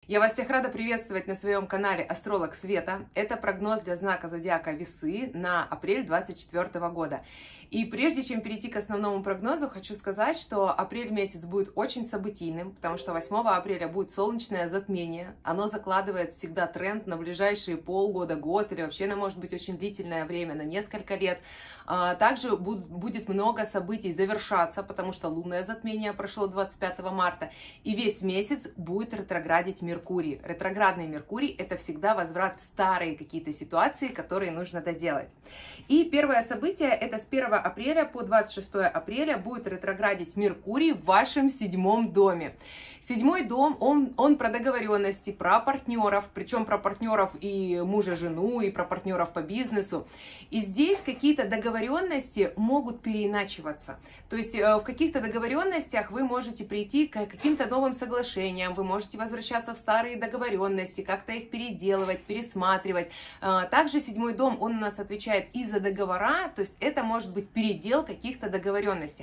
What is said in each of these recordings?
Я вас всех рада приветствовать на своем канале Астролог Света. Это прогноз для знака зодиака Весы на апрель 2024 года. И прежде чем перейти к основному прогнозу, хочу сказать, что апрель месяц будет очень событийным, потому что 8 апреля будет солнечное затмение. Оно закладывает всегда тренд на ближайшие полгода, год или вообще, может быть, очень длительное время, на несколько лет. Также будет много событий завершаться, потому что лунное затмение прошло 25 марта, и весь месяц будет ретроградить Меркурий. Ретроградный Меркурий – это всегда возврат в старые какие-то ситуации, которые нужно доделать. И первое событие – это с 1 апреля по 26 апреля будет ретроградить Меркурий в вашем 7-м доме. 7-й дом, он про договоренности, про партнеров, причем про партнеров и мужа-жену, и про партнеров по бизнесу. И здесь какие-то договоренности могут переиначиваться. То есть в каких-то договоренностях вы можете прийти к каким-то новым соглашениям, вы можете возвращаться в старые договоренности, как-то их переделывать, пересматривать. Также 7-й дом, он у нас отвечает и за договора, то есть это может быть передел каких-то договоренностей.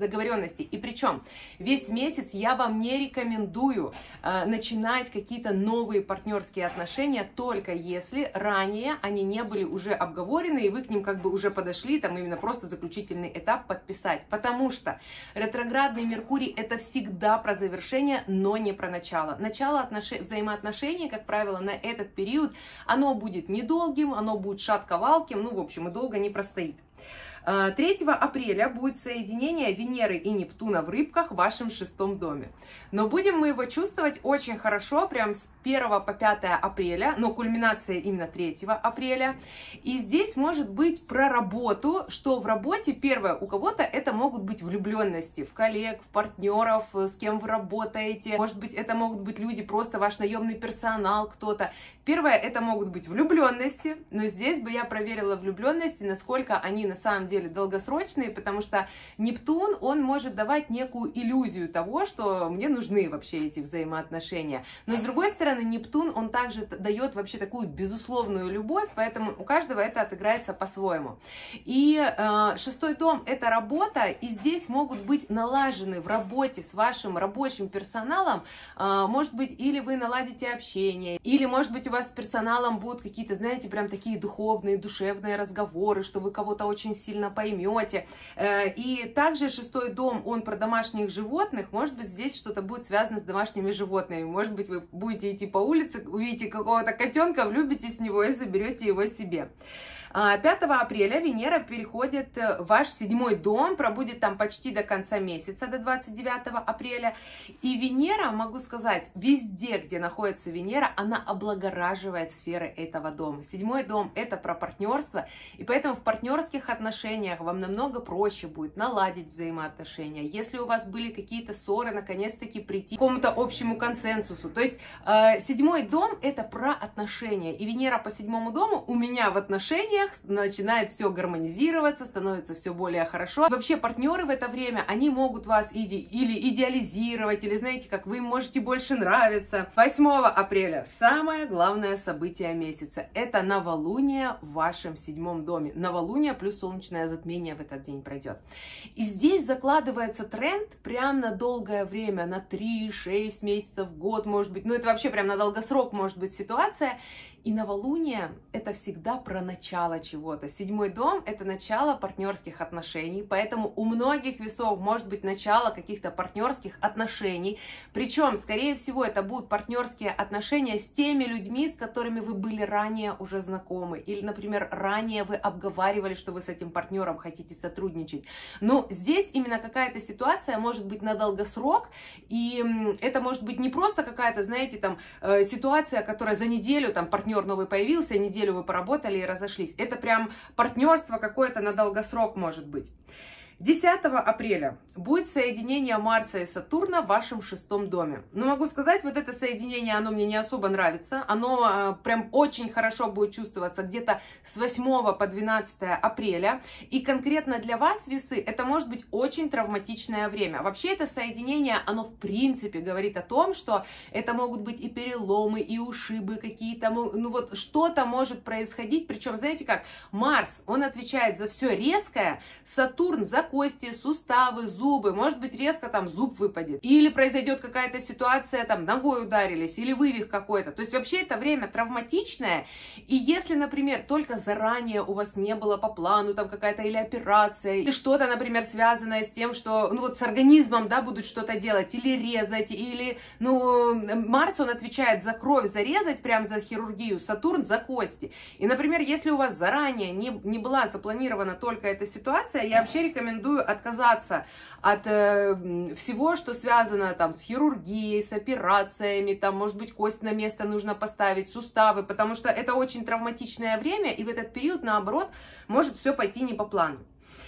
И причем весь месяц я вам не рекомендую начинать какие-то новые партнерские отношения, только если ранее они не были уже обговорены, и вы к ним как бы уже подошли, там именно просто заключительный этап подписать. Потому что ретроградный Меркурий — это всегда про завершение, но не про начало. Начало взаимоотношений, как правило, на этот период, оно будет недолгим, оно будет шатко-валким, в общем, и долго не простоит. 3 апреля будет соединение Венеры и Нептуна в Рыбках в вашем 6-м доме. Но будем мы его чувствовать очень хорошо, прям с 1 по 5 апреля, но кульминация именно 3 апреля. И здесь может быть про работу, что в работе, первое, у кого-то это могут быть влюбленности в коллег, в партнеров, с кем вы работаете. Может быть, это могут быть люди, просто ваш наемный персонал, кто-то. Первое, это могут быть влюбленности, но здесь бы я проверила влюбленности, насколько они на самом деле долгосрочные, потому что Нептун, он может давать некую иллюзию того, что мне нужны вообще эти взаимоотношения. Но с другой стороны, Нептун, он также дает вообще такую безусловную любовь, поэтому у каждого это отыграется по-своему. И 6-й дом — это работа, и здесь могут быть налажены в работе с вашим рабочим персоналом, может быть, или вы наладите общение, или, может быть, у вас с персоналом будут какие-то, знаете, прям такие духовные, душевные разговоры, что вы кого-то очень сильно поймете. И также 6-й дом, он про домашних животных. Может быть, здесь что-то будет связано с домашними животными. Может быть, вы будете идти по улице, увидите какого-то котенка, влюбитесь в него и заберете его себе. 5 апреля Венера переходит в ваш 7-й дом, пробудет там почти до конца месяца, до 29 апреля. И Венера, могу сказать, везде, где находится Венера, она облагораживает сферы этого дома. 7-й дом — это про партнерство, и поэтому в партнерских отношениях вам намного проще будет наладить взаимоотношения. Если у вас были какие-то ссоры, наконец-таки прийти к какому-то общему консенсусу. То есть 7-й дом — это про отношения, и Венера по 7-му дому у меня в отношениях начинает все гармонизироваться, становится все более хорошо. Вообще партнеры в это время, они могут вас или идеализировать, или знаете, как вы им можете больше нравиться. 8 апреля самое главное событие месяца — это новолуние в вашем 7-м доме. Новолуние плюс солнечное затмение в этот день пройдет. И здесь закладывается тренд прям на долгое время, на 3-6 месяцев, год, может быть. Это вообще прям на долгосрок может быть ситуация. И новолуние — это всегда про начало чего-то. 7-й дом — это начало партнерских отношений, поэтому у многих весов может быть начало каких-то партнерских отношений. Причем, скорее всего, это будут партнерские отношения с теми людьми, с которыми вы были ранее уже знакомы. Или, например, ранее вы обговаривали, что вы с этим партнером хотите сотрудничать. Но здесь именно какая-то ситуация может быть на долгосрок, и это может быть не просто какая-то, знаете, там ситуация, которая за неделю там партнер новый появился, неделю вы поработали и разошлись. Это прям партнерство какое-то на долгосрок может быть. 10 апреля будет соединение Марса и Сатурна в вашем 6-м доме. Но могу сказать, вот это соединение, оно мне не особо нравится. Оно прям очень хорошо будет чувствоваться где-то с 8 по 12 апреля. И конкретно для вас, весы, это может быть очень травматичное время. Вообще это соединение, оно в принципе говорит о том, что это могут быть и переломы, и ушибы какие-то. Вот что-то может происходить. Причем, знаете как, Марс, он отвечает за все резкое, Сатурн за кости, суставы, зубы, может быть, резко там зуб выпадет, или произойдет какая-то ситуация, там, ногой ударились, или вывих какой-то. То есть вообще это время травматичное, и если, например, только заранее у вас не было по плану там какая-то или операция, или что-то, например, связанное с тем, что, ну вот с организмом, да, будут что-то делать, или резать, или, ну, Марс, он отвечает за кровь, зарезать, прям за хирургию, Сатурн за кости. И, например, если у вас заранее не была запланирована только эта ситуация, я вообще рекомендую отказаться от всего, что связано там с хирургией, с операциями, там, может быть, кость на место нужно поставить, суставы, потому что это очень травматичное время, и в этот период, наоборот, может все пойти не по плану.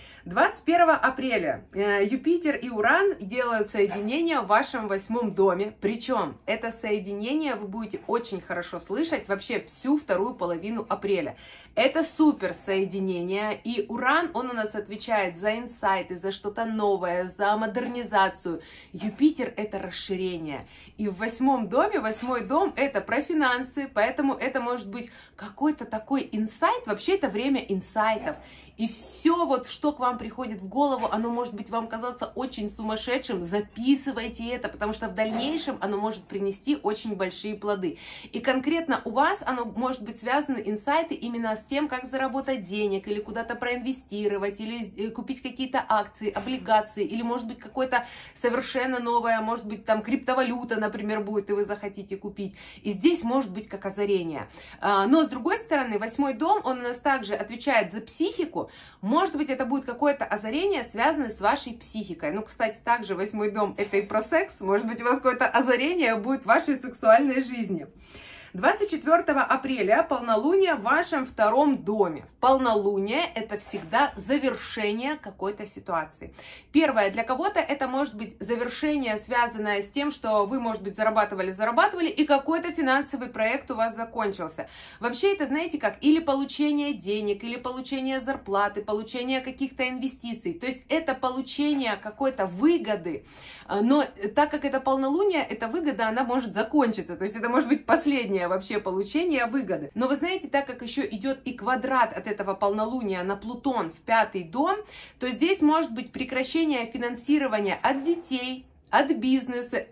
21 апреля Юпитер и Уран делают соединение в вашем 8-м доме, причем это соединение вы будете очень хорошо слышать вообще всю вторую половину апреля. Это супер соединение, и Уран, он у нас отвечает за инсайты, за что-то новое, за модернизацию. Юпитер — это расширение. И в 8-м доме, 8-й дом — это про финансы, поэтому это может быть какой-то такой инсайт, вообще это время инсайтов. И все, вот что к вам приходит в голову, оно может быть вам казаться очень сумасшедшим, записывайте это, потому что в дальнейшем оно может принести очень большие плоды. И конкретно у вас оно может быть связано, инсайты, именно с тем, как заработать денег, или куда-то проинвестировать, или купить какие-то акции, облигации, или может быть какое-то совершенно новое, может быть там криптовалюта, например, будет, и вы захотите купить. И здесь может быть как озарение. Но с другой стороны, 8-й дом, он у нас также отвечает за психику. Может быть, это будет какое-то озарение, связанное с вашей психикой. Ну, кстати, также 8-й дом — это и про секс. Может быть, у вас какое-то озарение будет в вашей сексуальной жизни. 24 апреля полнолуние в вашем 2-м доме. Полнолуние — это всегда завершение какой-то ситуации. Первое, для кого-то это может быть завершение, связанное с тем, что вы, может быть, зарабатывали, и какой-то финансовый проект у вас закончился. Вообще это, знаете как, или получение денег, или получение зарплаты, получение каких-то инвестиций. То есть это получение какой-то выгоды, но так как это полнолуние, эта выгода, она может закончиться. То есть это может быть последнее вообще получение выгоды. Но вы знаете, так как еще идет и квадрат от этого полнолуния на Плутон в 5-й дом, то здесь может быть прекращение финансирования от детей, от бизнеса,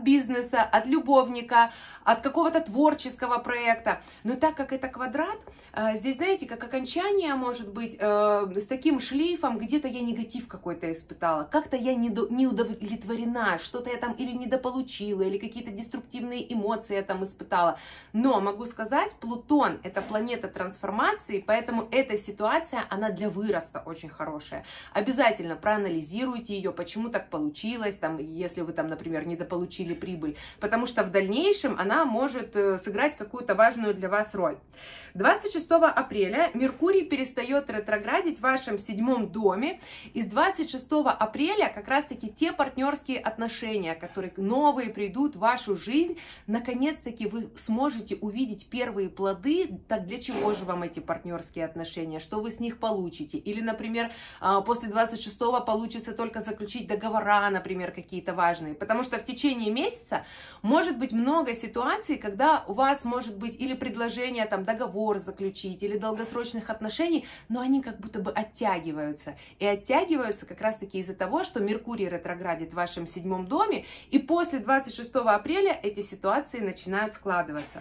от любовника, от какого-то творческого проекта. Но так как это квадрат, здесь, знаете, как окончание может быть с таким шлейфом, где-то я негатив какой-то испытала, как-то я не удовлетворена, что-то я там или недополучила, или какие-то деструктивные эмоции я там испытала. Но могу сказать, Плутон — это планета трансформации, поэтому эта ситуация, она для выроста очень хорошая. Обязательно проанализируйте ее, почему так получилось, там, если вы там, например, недополучили прибыль, потому что в дальнейшем она может сыграть какую-то важную для вас роль. 26 апреля Меркурий перестает ретроградить в вашем 7-м доме, и с 26 апреля как раз-таки те партнерские отношения, которые новые придут в вашу жизнь, наконец-таки вы сможете увидеть первые плоды. Так для чего же вам эти партнерские отношения, что вы с них получите? Или, например, после 26-го получится только заключить договора, например, какие-то важные, потому что в течение месяца может быть много ситуаций, когда у вас может быть или предложение там договор заключить, или долгосрочных отношений, но они как будто бы оттягиваются. И оттягиваются как раз-таки из-за того, что Меркурий ретроградит в вашем 7-м доме, и после 26 апреля эти ситуации начинают складываться.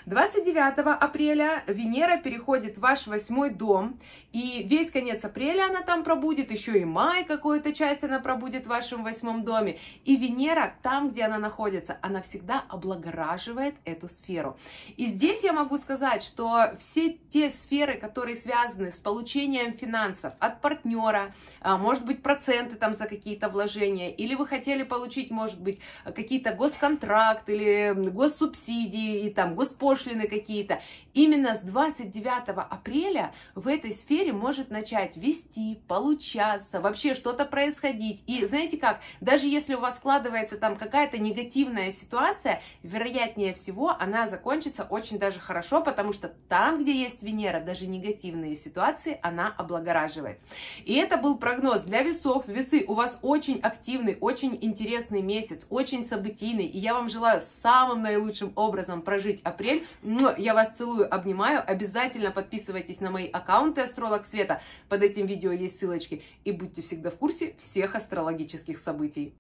29 апреля Венера переходит в ваш 8-й дом, и весь конец апреля она там пробудет, еще и май какую-то часть она пробудет в вашем 8-м доме. И Венера, там, где она находится, она всегда облагораживает эту сферу. И здесь я могу сказать, что все те сферы, которые связаны с получением финансов от партнера, может быть, проценты там за какие-то вложения, или вы хотели получить, может быть, какие-то госконтракт, или госсубсидии, и там госпошлины какие-то, именно с 29 апреля в этой сфере может начать вести, получаться, вообще что-то происходить. И знаете как, даже если у вас складывается там какая-то какая-то негативная ситуация, вероятнее всего, она закончится очень даже хорошо, потому что там, где есть Венера, даже негативные ситуации она облагораживает. И это был прогноз для весов. Весы, у вас очень активный, очень интересный месяц, очень событийный, и я вам желаю самым наилучшим образом прожить апрель. Я вас целую, обнимаю. Обязательно подписывайтесь на мои аккаунты Астролог Света. Под этим видео есть ссылочки. И будьте всегда в курсе всех астрологических событий.